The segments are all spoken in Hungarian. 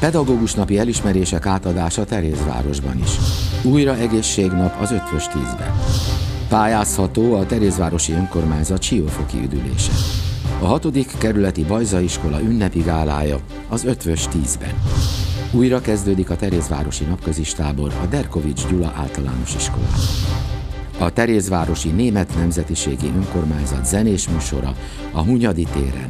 Pedagógus napi elismerések átadása Terézvárosban is. Újra egészségnap az Eötvös 10-ben. Pályázható a Terézvárosi Önkormányzat siófoki üdülése. A 6. kerületi Bajzaiskola ünnepi gálája az Eötvös 10-ben. Újra kezdődik a Terézvárosi napközistábor a Derkovits Gyula általános iskolában. A Terézvárosi Német Nemzetiségi Önkormányzat zenés műsora a Hunyadi téren.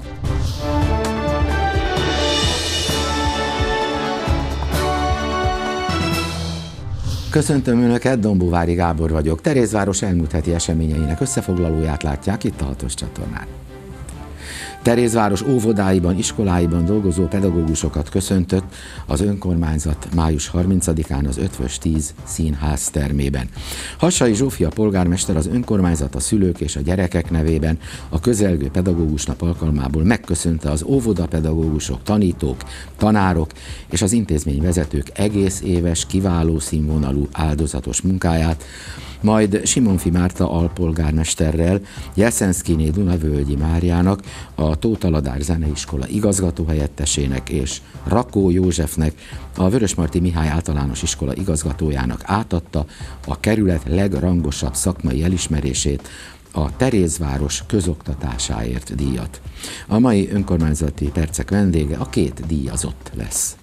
Köszöntöm Önöket, Dombóvári Gábor vagyok. Terézváros elmúlt heti eseményeinek összefoglalóját látják itt a 6-os csatornán. Terézváros óvodáiban, iskoláiban dolgozó pedagógusokat köszöntött az önkormányzat május 30-án az Eötvös 10 színház termében. Hassai Zsófia polgármester az önkormányzat a szülők és a gyerekek nevében a közelgő pedagógusnap alkalmából megköszönte az óvodapedagógusok, tanítók, tanárok és az intézményvezetők egész éves, kiváló színvonalú áldozatos munkáját, majd Simonfi Márta alpolgármesterrel, Jeszenszkiné Dunavölgyi Máriának, a Tóth Aladár Zeneiskola igazgatóhelyettesének és Rakó Józsefnek, a Vörösmarty Mihály általános iskola igazgatójának átadta a kerület legrangosabb szakmai elismerését, a Terézváros közoktatásáért díjat. A mai önkormányzati percek vendége a 2 díjazott lesz.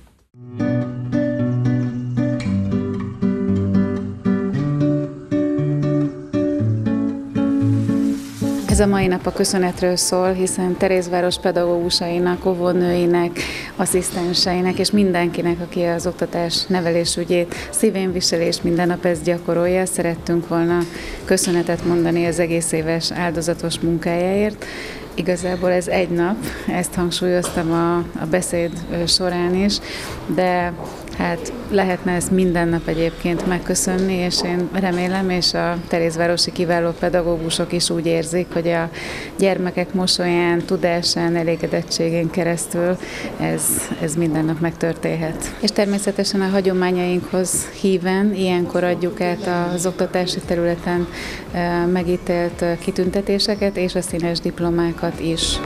Ez a mai nap a köszönetről szól, hiszen Terézváros pedagógusainak, óvónőinek, asszisztenseinek és mindenkinek, aki az oktatás nevelés ügyét szívén viseli és minden nap ezt gyakorolja, szerettünk volna köszönetet mondani az egész éves áldozatos munkájáért. Igazából ez egy nap, ezt hangsúlyoztam a beszéd során is, de hát lehetne ezt minden nap egyébként megköszönni, és én remélem, és a terézvárosi kiváló pedagógusok is úgy érzik, hogy a gyermekek mosolyán, tudásán, elégedettségén keresztül ez minden nap megtörténhet. És természetesen a hagyományainkhoz híven ilyenkor adjuk át az oktatási területen megítélt kitüntetéseket és a színes diplomákat is.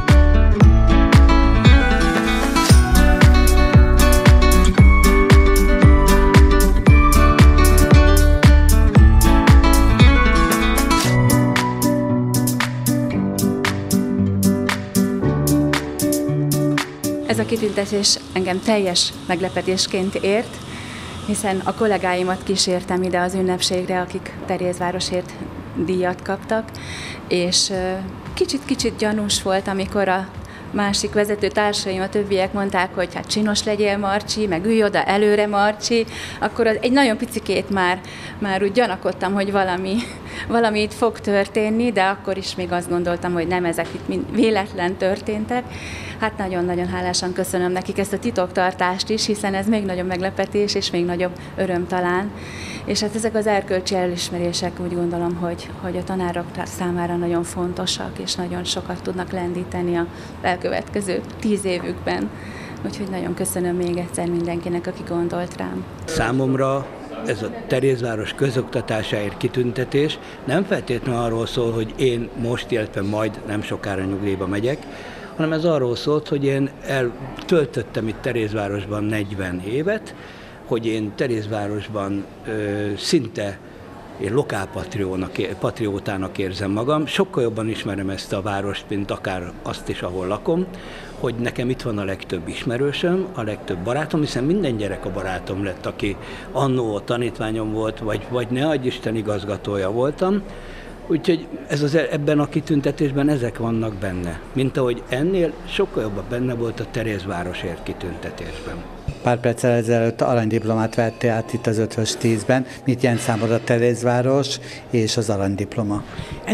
Ez a kitüntetés engem teljes meglepetésként ért, hiszen a kollégáimat kísértem ide az ünnepségre, akik Terézvárosért díjat kaptak, és kicsit gyanús volt, amikor a másik vezető társaim, a többiek mondták, hogy hát csinos legyél, Marcsi, meg ülj oda előre, Marcsi, akkor egy nagyon picikét már úgy gyanakodtam, hogy valami itt fog történni, de akkor is még azt gondoltam, hogy nem, ezek itt mind véletlen történtek. Hát nagyon-nagyon hálásan köszönöm nekik ezt a titoktartást is, hiszen ez még nagyobb meglepetés, és még nagyobb öröm talán. És hát ezek az erkölcsi elismerések úgy gondolom, hogy a tanárok számára nagyon fontosak, és nagyon sokat tudnak lendíteni a elkövetkező 10 évükben. Úgyhogy nagyon köszönöm még egyszer mindenkinek, aki gondolt rám. Számomra ez a Terézváros közoktatásáért kitüntetés nem feltétlenül arról szól, hogy én most, illetve majd nem sokára nyugdíjba megyek, hanem ez arról szólt, hogy én töltöttem itt Terézvárosban 40 évet, hogy én Terézvárosban szinte én lokálpatriótának érzem magam. Sokkal jobban ismerem ezt a várost, mint akár azt is, ahol lakom, hogy nekem itt van a legtöbb ismerősöm, a legtöbb barátom, hiszen minden gyerek a barátom lett, aki annó a tanítványom volt, vagy ne adj Isten igazgatója voltam. Úgyhogy ebben a kitüntetésben ezek vannak benne, mint ahogy ennél sokkal jobban benne volt a Terézvárosért kitüntetésben. Pár perccel ezelőtt aranydiplomát vettél át itt az Eötvös 10-ben. Mit jelent számodra Terézváros és az aranydiploma?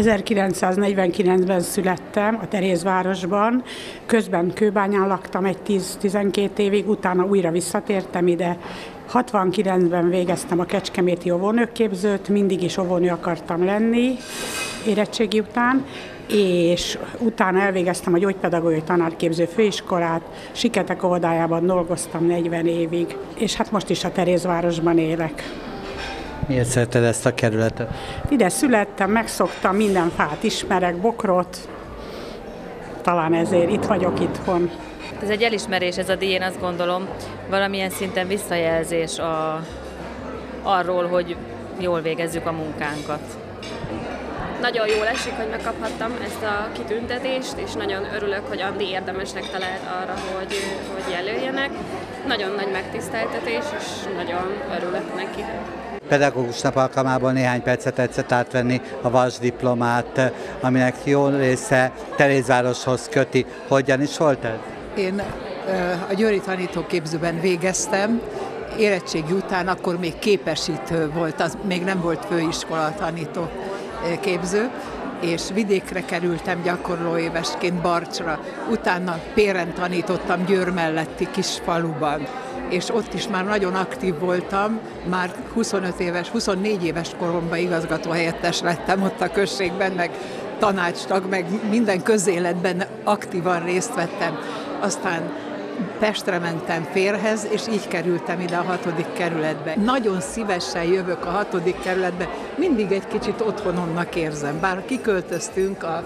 1949-ben születtem a Terézvárosban, közben Kőbányán laktam egy 10-12 évig, utána újra visszatértem ide. 69-ben végeztem a kecskeméti óvónőképzőt, mindig is óvónő akartam lenni érettségi után, és utána elvégeztem a gyógypedagógiai tanárképző főiskolát, Siketek óvodájában dolgoztam 40 évig, és hát most is a Terézvárosban élek. Miért szereted ezt a kerületet? Ide születtem, megszoktam, minden fát ismerek, bokrot, talán ezért itt vagyok itthon. Ez egy elismerés, ez a díj, én azt gondolom, valamilyen szinten visszajelzés arról, hogy jól végezzük a munkánkat. Nagyon jól esik, hogy megkaphattam ezt a kitüntetést, és nagyon örülök, hogy Andi érdemesnek talált arra, hogy jelöljenek. Nagyon nagy megtiszteltetés, és nagyon örülök neki. Pedagógus nap alkalmából néhány percet tetszett átvenni a vasdiplomát, aminek jó része Terézvároshoz köti. Hogyan is volt ez? Én a győri tanítóképzőben végeztem, érettségi után akkor még képesítő volt, az még nem volt főiskola tanítóképző, és vidékre kerültem gyakorlóévesként Barcsra. Utána Péren tanítottam Győr melletti kis faluban, és ott is már nagyon aktív voltam, már 24 éves koromban igazgatóhelyettes lettem ott a községben, meg tanácstag, meg minden közéletben aktívan részt vettem. Aztán Pestre mentem férhez, és így kerültem ide a 6. kerületbe. Nagyon szívesen jövök a 6. kerületbe, mindig egy kicsit otthonomnak érzem. Bár kiköltöztünk a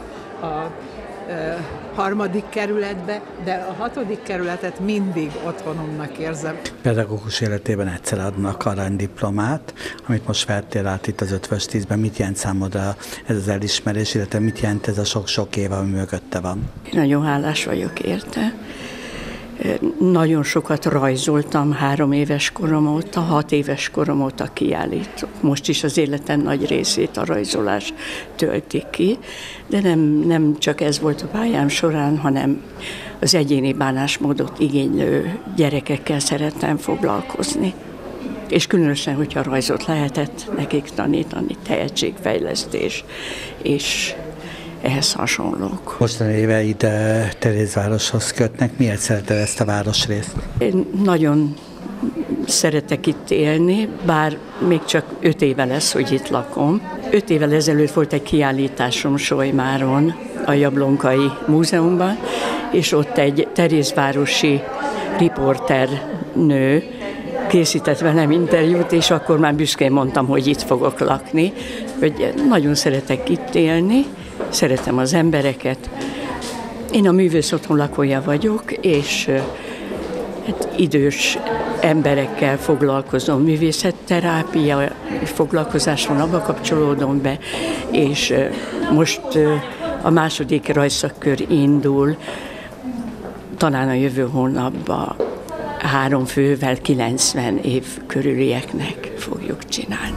3. kerületbe, de a 6. kerületet mindig otthonomnak érzem. Pedagógus életében egyszer adnak aranydiplomát, amit most vettél át itt az 5-ös 10-ben. Mit jelent számodra ez az elismerés, illetve mit jelent ez a sok-sok év, ami mögötte van? Nagyon hálás vagyok érte. Nagyon sokat rajzoltam 3 éves korom óta, 6 éves korom óta kiállítok. Most is az életem nagy részét a rajzolás tölti ki, de nem csak ez volt a pályám során, hanem az egyéni bánásmódot igénylő gyerekekkel szerettem foglalkozni. És különösen, hogyha rajzot lehetett nekik tanítani, tehetségfejlesztés és ehhez hasonlók. Mostani éveid Terézvároshoz kötnek. Miért szereted ezt a városrészt? Én nagyon szeretek itt élni, bár még csak 5 éve lesz, hogy itt lakom. 5 évvel ezelőtt volt egy kiállításom Solymáron, a Jablonkai Múzeumban, és ott egy terézvárosi riporternő készített velem interjút, és akkor már büszkén mondtam, hogy itt fogok lakni, hogy nagyon szeretek itt élni, szeretem az embereket. Én a Művész Otthon lakója vagyok, és idős emberekkel foglalkozom, művészetterápia foglalkozáson abba kapcsolódom be, és most a 2. rajszakkör indul, talán a jövő hónapban 3 fővel 90 év körülieknek fogjuk csinálni.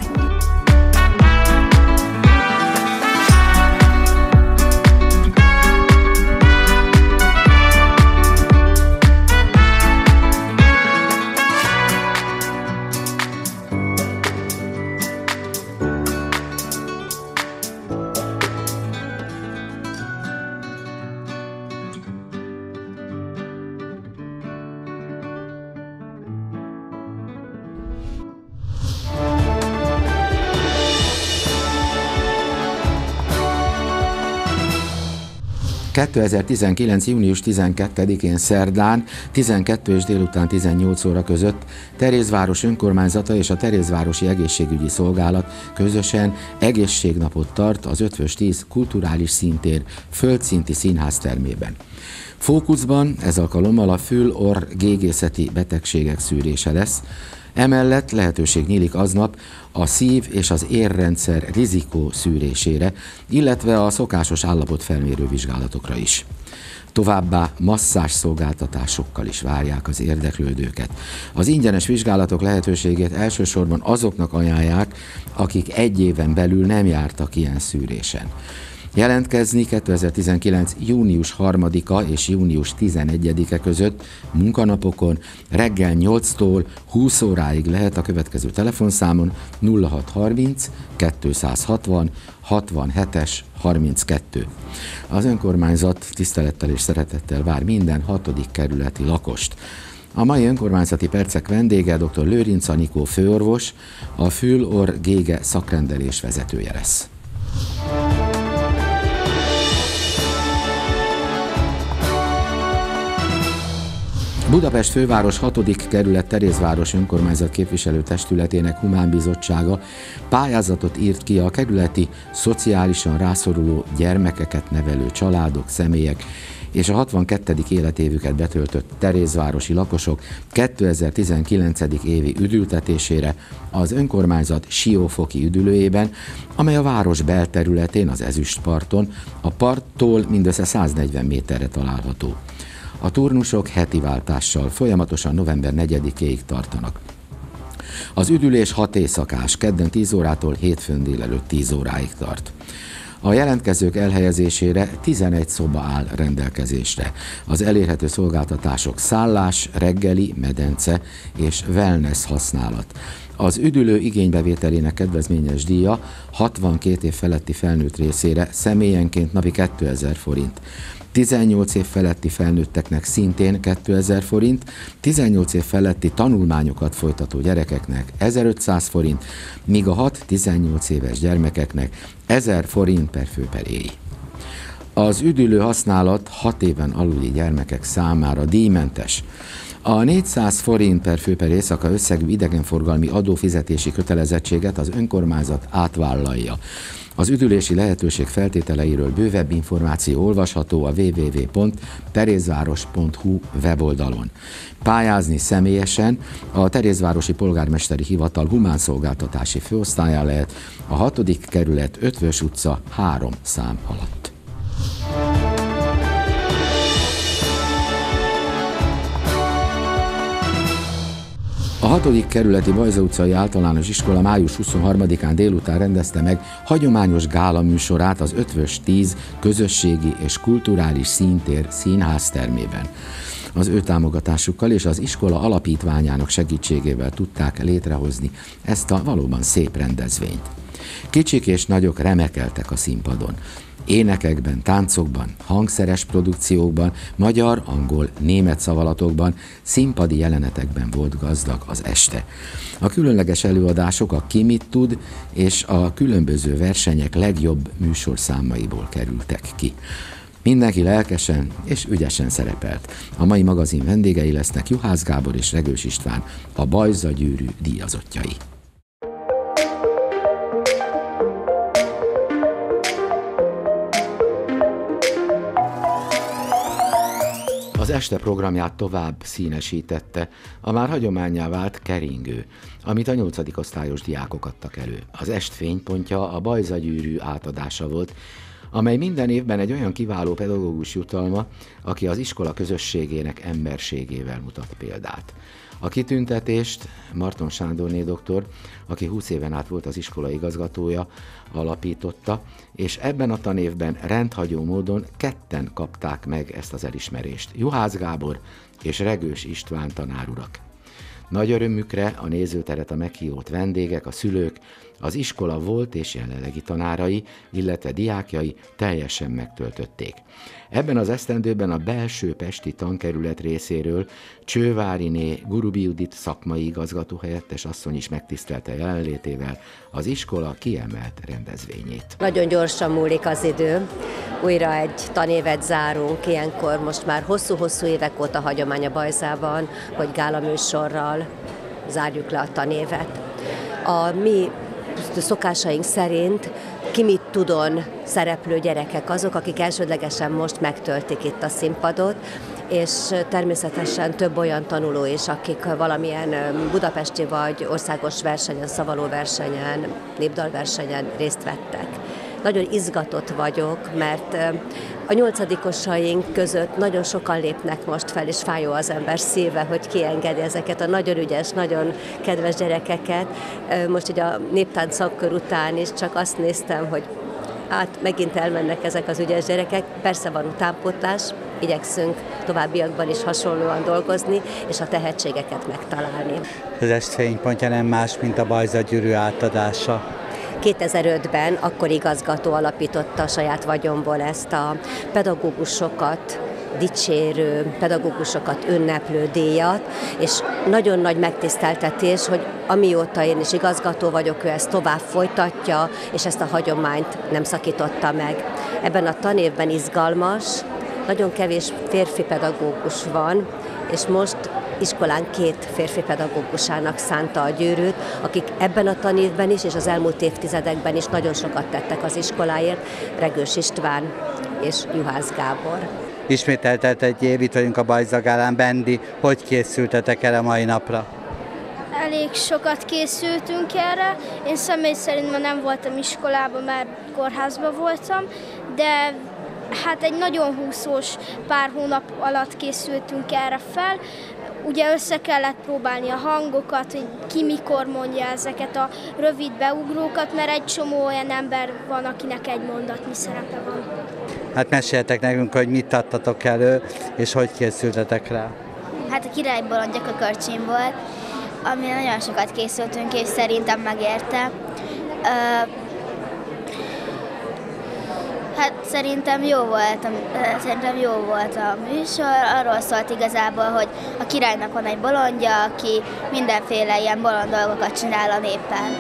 ...2019. június 12-én szerdán 12 és délután 18 óra között Terézváros önkormányzata és a Terézvárosi Egészségügyi Szolgálat közösen egészségnapot tart az 5-ös 10 kulturális színtér földszinti színháztermében. Fókuszban ez alkalommal a fül-orr-gégészeti betegségek szűrése lesz, emellett lehetőség nyílik aznap a szív- és az érrendszer rizikó szűrésére, illetve a szokásos állapotfelmérő vizsgálatokra is. Továbbá masszázs szolgáltatásokkal is várják az érdeklődőket. Az ingyenes vizsgálatok lehetőségét elsősorban azoknak ajánlják, akik 1 éven belül nem jártak ilyen szűrésen. Jelentkezni 2019. június 3-a és június 11-e között munkanapokon reggel 8-tól 20 óráig lehet a következő telefonszámon 0630 260 67-es 32. Az önkormányzat tisztelettel és szeretettel vár minden 6. kerületi lakost. A mai önkormányzati percek vendége dr. Lőrinc Anikó főorvos, a fül-orr-gége szakrendelés vezetője lesz. Budapest főváros 6. kerület Terézváros önkormányzat képviselőtestületének humánbizottsága pályázatot írt ki a kerületi szociálisan rászoruló gyermekeket nevelő családok, személyek és a 62. életévüket betöltött terézvárosi lakosok 2019. évi üdültetésére az önkormányzat Siófoki üdülőjében, amely a város belterületén, az Ezüstparton, a parttól mindössze 140 méterre található. A turnusok heti váltással folyamatosan november 4-éig tartanak. Az üdülés 6 éjszakás, kedden 10 órától hétfőn délelőtt 10 óráig tart. A jelentkezők elhelyezésére 11 szoba áll rendelkezésre. Az elérhető szolgáltatások szállás, reggeli, medence és wellness használat. Az üdülő igénybevételének kedvezményes díja 62 év feletti felnőtt részére személyenként napi 2000 forint. 18 év feletti felnőtteknek szintén 2000 forint, 18 év feletti tanulmányokat folytató gyerekeknek 1500 forint, míg a 6-18 éves gyermekeknek 1000 forint per fő per éj. Az üdülő használat 6 éven aluli gyermekek számára díjmentes. A 400 forint per fő per éjszaka összegű idegenforgalmi adófizetési kötelezettséget az önkormányzat átvállalja. Az üdülési lehetőség feltételeiről bővebb információ olvasható a www.terézváros.hu weboldalon. Pályázni személyesen a Terézvárosi Polgármesteri Hivatal humánszolgáltatási főosztályán lehet a 6. kerület Ötvös utca 3 szám alatt. A 6. kerületi Bajza utcai általános iskola május 23-án délután rendezte meg hagyományos gála műsorát az Ötvös 10 közösségi és kulturális színtér színháztermében. Az ő támogatásukkal és az iskola alapítványának segítségével tudták létrehozni ezt a valóban szép rendezvényt. Kicsik és nagyok remekeltek a színpadon. Énekekben, táncokban, hangszeres produkciókban, magyar, angol, német szavalatokban, színpadi jelenetekben volt gazdag az este. A különleges előadások a Ki mit tud és a különböző versenyek legjobb műsorszámaiból kerültek ki. Mindenki lelkesen és ügyesen szerepelt. A mai magazin vendégei lesznek Juhász Gábor és Regős István, a Bajza Gyűrű díjazottjai. Az este programját tovább színesítette a már hagyománnyá vált keringő, amit a 8. osztályos diákok adtak elő. Az est fénypontja a Bajza Gyűrű átadása volt, amely minden évben egy olyan kiváló pedagógus jutalma, aki az iskola közösségének emberségével mutat példát. A kitüntetést Marton Sándorné doktor, aki 20 éven át volt az iskola igazgatója, alapította, és ebben a tanévben rendhagyó módon ketten kapták meg ezt az elismerést. Juhász Gábor és Regős István tanárurak. Nagy örömükre a nézőteret a meghívott vendégek, a szülők, az iskola volt és jelenlegi tanárai, illetve diákjai teljesen megtöltötték. Ebben az esztendőben a belső pesti tankerület részéről Csőváriné Gurubi Judit szakmai igazgatóhelyettes asszony is megtisztelte jelenlétével az iskola kiemelt rendezvényét. Nagyon gyorsan múlik az idő, újra egy tanévet zárunk, ilyenkor most már hosszú-hosszú évek óta hagyomány a Bajzában, hogy gálaműsorral zárjuk le a tanévet. A mi szokásaink szerint Ki mit tudon szereplő gyerekek azok, akik elsődlegesen most megtöltik itt a színpadot, és természetesen több olyan tanuló is, akik valamilyen budapesti vagy országos versenyen, szavalóversenyen, népdalversenyen részt vettek. Nagyon izgatott vagyok, mert a 8-osaink között nagyon sokan lépnek most fel, és fájó az ember szíve, hogy kiengedi ezeket a nagyon ügyes, nagyon kedves gyerekeket. Most ugye a néptánc szakkör után is csak azt néztem, hogy hát megint elmennek ezek az ügyes gyerekek. Persze van utánpótlás, igyekszünk továbbiakban is hasonlóan dolgozni, és a tehetségeket megtalálni. Az est fénypontja nem más, mint a Bajza Gyűrű átadása. 2005-ben akkor igazgató alapította a saját vagyomból ezt a pedagógusokat dicsérő, pedagógusokat ünneplő díjat, és nagyon nagy megtiszteltetés, hogy amióta én is igazgató vagyok, ő ezt tovább folytatja, és ezt a hagyományt nem szakította meg. Ebben a tanévben izgalmas, nagyon kevés férfi pedagógus van, és most iskolán 2 férfi pedagógusának szánta a gyűrűt, akik ebben a tanévben is és az elmúlt évtizedekben is nagyon sokat tettek az iskoláért, Regős István és Juhász Gábor. Ismét eltelt egy év, itt vagyunk a Bajza Gálán. Bendi, hogy készültetek erre a mai napra? Elég sokat készültünk erre. Én személy szerint ma nem voltam iskolában, mert kórházban voltam, de hát egy nagyon húszós pár hónap alatt készültünk erre fel. Ugye össze kellett próbálni a hangokat, hogy ki mikor mondja ezeket a rövid beugrókat, mert egy csomó olyan ember van, akinek egy mondatnyi szerepe van. Hát meséljetek nekünk, hogy mit adtatok elő, és hogy készültetek rá. Hát a Király bolondja Kökörcsin volt, amire nagyon sokat készültünk, és szerintem megérte. Hát szerintem jó volt a műsor, arról szólt igazából, hogy a királynak van egy bolondja, aki mindenféle ilyen bolond dolgokat csinál a néppel.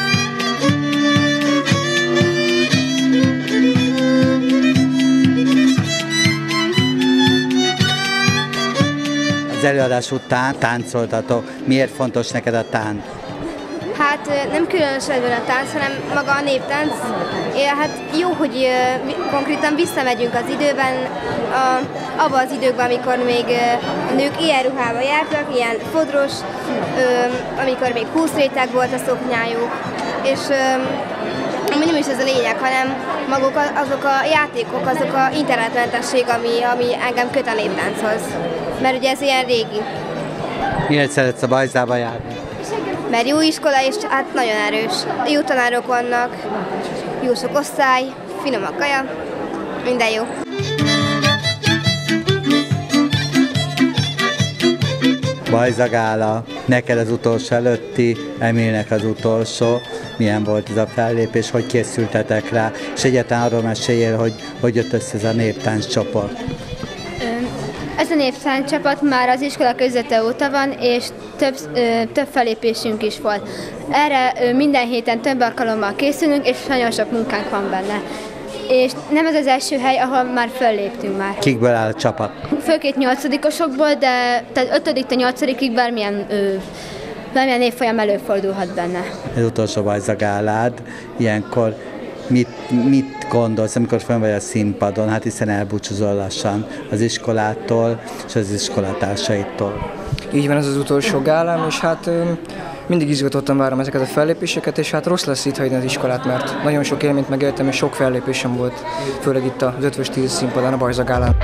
Az előadás után táncoltatok. Miért fontos neked a tánc? Hát nem különösebben a tánc, hanem maga a néptánc. Hát jó, hogy konkrétan visszamegyünk az időben, abban az időkben, amikor még a nők ilyen ruhában jártak, ilyen fodros, amikor még 20 réteg volt a szoknyájuk, és nem is ez a lényeg, hanem maguk azok a játékok, azok a internetmentesség, ami engem köt a néptánchoz. Mert ugye ez ilyen régi. Miért szeretsz a Bajzába járni? Mert jó iskola, és hát nagyon erős. Jó tanárok vannak, jó sok osztály, finom a kaja, minden jó. Bajza Gála, neked az utolsó előtti, Emilnek az utolsó. Milyen volt ez a fellépés, hogy készültetek rá, és egyáltalán arról meséljél, hogy jött össze ez a néptánc csoport. Ez a néptánc csapat már az iskola közete óta van, és több fellépésünk is volt. Erre minden héten több alkalommal készülünk, és nagyon sok munkánk van benne. És nem ez az első hely, ahol már fölléptünk már. Kikből áll a csapat? Főként 8-osokból, de 5-től 8-ig bármilyen évfolyam előfordulhat benne. Az utolsó Bajza Gálád, ilyenkor mit gondolsz, amikor fönn vagy a színpadon, hát hiszen elbúcsúzol lassan az iskolától és az iskolatársaitól? Így van, ez az utolsó gálám, és hát mindig izgatottan várom ezeket a fellépéseket, és hát rossz lesz itt hagyni az iskolát, mert nagyon sok élményt megéltem, és sok fellépésem volt, főleg itt az 5-ös 10 színpadon, a Bajza Gálán.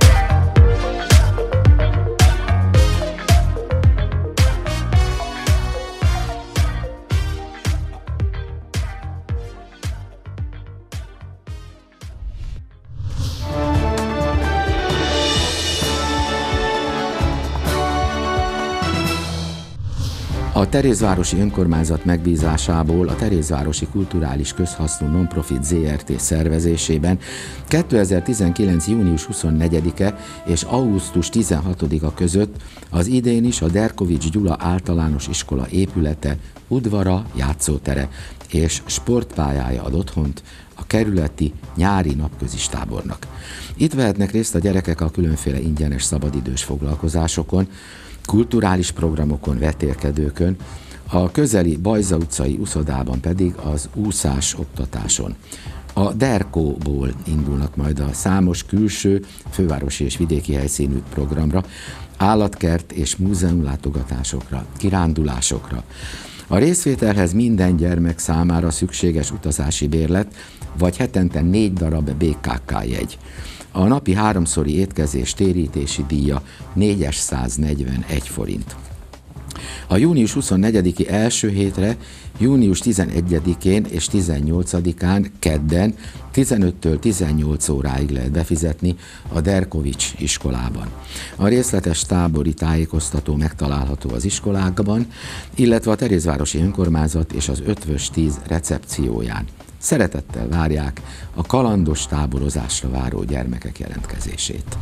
A Terézvárosi Önkormányzat megbízásából a Terézvárosi Kulturális Közhasznú Nonprofit Zrt. Szervezésében 2019. június 24-e és augusztus 16-a között az idén is a Derkovich Gyula Általános Iskola épülete, udvara, játszótere és sportpályája ad otthont a kerületi nyári napközis tábornak. Itt vehetnek részt a gyerekek a különféle ingyenes szabadidős foglalkozásokon, kulturális programokon, vetélkedőkön, a közeli Bajza utcai úszodában pedig az úszás oktatáson. A Derkóból indulnak majd a számos külső, fővárosi és vidéki helyszínű programra, állatkert és múzeumlátogatásokra, kirándulásokra. A részvételhez minden gyermek számára szükséges utazási bérlet, vagy hetente 4 darab BKK jegy. A napi 3-szori étkezés térítési díja 441 forint. A június 24-i első hétre június 11-én és 18-án kedden 15-től 18 óráig lehet befizetni a Derkovich iskolában. A részletes tábori tájékoztató megtalálható az iskolákban, illetve a Terézvárosi Önkormányzat és az 5-ös 10 recepcióján. Szeretettel várják a kalandos táborozásra váró gyermekek jelentkezését.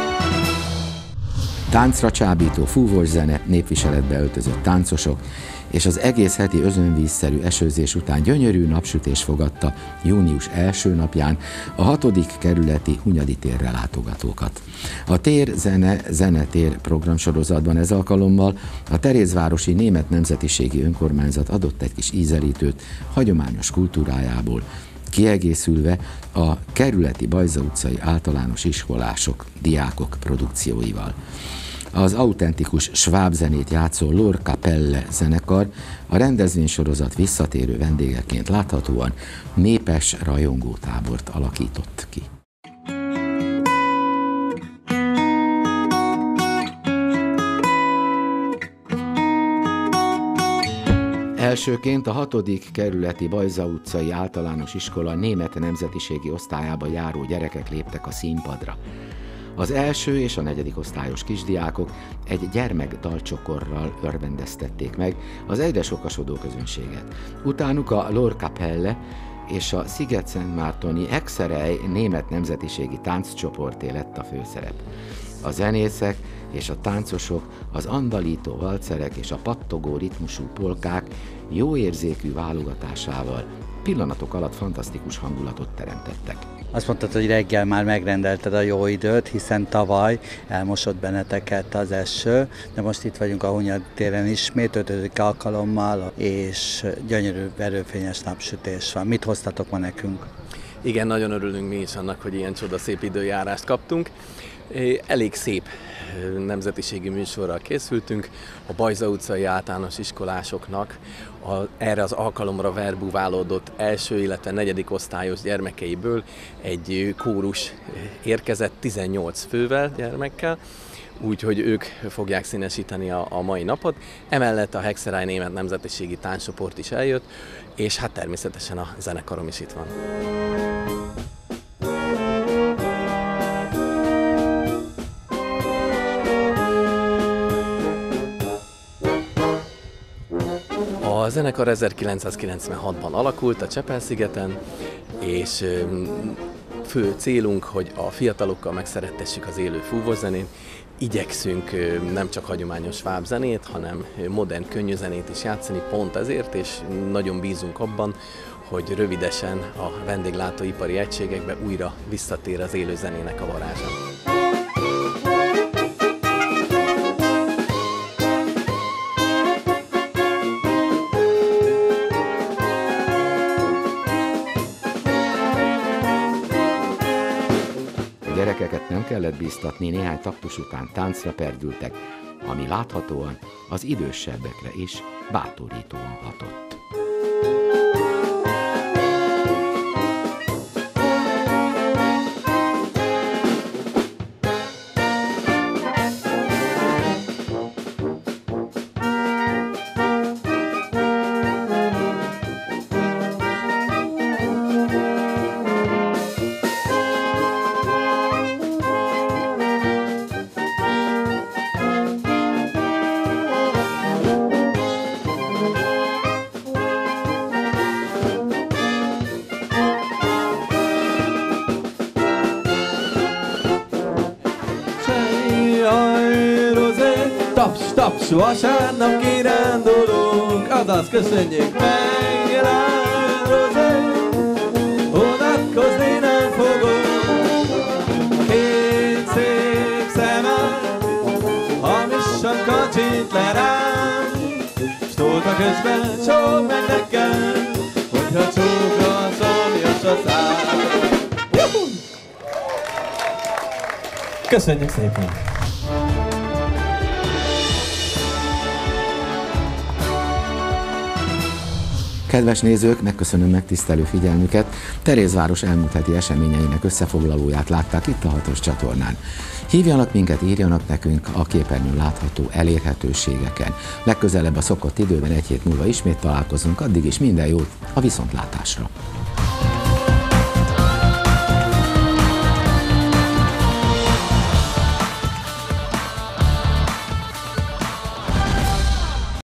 Táncra csábító fúvós zene, népviseletbe öltözött táncosok és az egész heti özönvízszerű esőzés után gyönyörű napsütés fogadta június első napján a 6. kerületi Hunyadi térre látogatókat. A Tér Zenetér programsorozatban ez alkalommal a Terézvárosi Német Nemzetiségi Önkormányzat adott egy kis ízelítőt hagyományos kultúrájából, kiegészülve a kerületi Bajza utcai általános iskolások, diákok produkcióival. Az autentikus sváb zenét játszó Lorkapelle zenekar a rendezvénysorozat visszatérő vendégeként láthatóan népes rajongótábort alakított ki. Elsőként a 6. kerületi Bajza utcai általános iskola német nemzetiségi osztályába járó gyerekek léptek a színpadra. Az első és a 4. osztályos kisdiákok egy gyermekdalcsokorral örvendeztették meg az egyre sokasodó közönséget. Utánuk a Lorkapelle és a Sziget-Szentmártoni Exerej német nemzetiségi tánccsoporté lett a főszerep. A zenészek és a táncosok, az andalító valcerek és a pattogó ritmusú polkák jó érzékű válogatásával pillanatok alatt fantasztikus hangulatot teremtettek. Azt mondtad, hogy reggel már megrendelted a jó időt, hiszen tavaly elmosott benneteket az eső, de most itt vagyunk a Hunyadi téren ismét, 5. alkalommal, és gyönyörű, erőfényes napsütés van. Mit hoztatok ma nekünk? Igen, nagyon örülünk mi is annak, hogy ilyen csodaszép időjárást kaptunk. Elég szép nemzetiségi műsorral készültünk. A Bajza utcai általános iskolásoknak erre az alkalomra verbúválódott első, illetve 4. osztályos gyermekeiből egy kórus érkezett 18 fővel, gyermekkel, úgyhogy ők fogják színesíteni a mai napot. Emellett a Hexerej német nemzetiségi tánccsoport is eljött, és hát természetesen a zenekarom is itt van. A zenekar 1996-ban alakult a Csepel-szigeten, és fő célunk, hogy a fiatalokkal megszerettessük az élő fúvózenét. Igyekszünk nem csak hagyományos svábzenét, hanem modern könnyű zenét is játszani, pont ezért, és nagyon bízunk abban, hogy rövidesen a vendéglátóipari egységekbe újra visszatér az élő zenének a varázsa. A gyerekeket nem kellett bíztatni, néhány taktus után táncra perdültek, ami láthatóan az idősebbekre is bátorítóan hatott. Taps, vasárnap kirándulunk, azaz köszönjük meg, Rozé, unatkozni nem fogunk. Két szép szemed, hamisan kacsint le rám, s tóta közben csók meg nekem, hogyha csókra szomjas a szám. Köszönjük szépen! Kedves nézők, megköszönöm megtisztelő figyelmüket. Terézváros elmúlt heti eseményeinek összefoglalóját látták itt a 6-os csatornán. Hívjanak minket, írjanak nekünk a képernyőn látható elérhetőségeken. Legközelebb a szokott időben egy hét múlva ismét találkozunk, addig is minden jót a viszontlátásra.